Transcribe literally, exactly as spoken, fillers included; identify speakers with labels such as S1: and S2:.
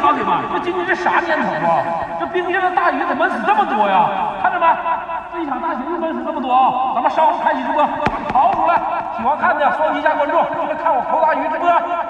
S1: 好的嘛！这今年这啥年头啊？这冰箱的大鱼怎么死这么多呀？看着没？这一场大型怎么死这么多啊？咱们稍后开启直播，跑出来！喜欢看的双击一下关注，看我抠大鱼直播。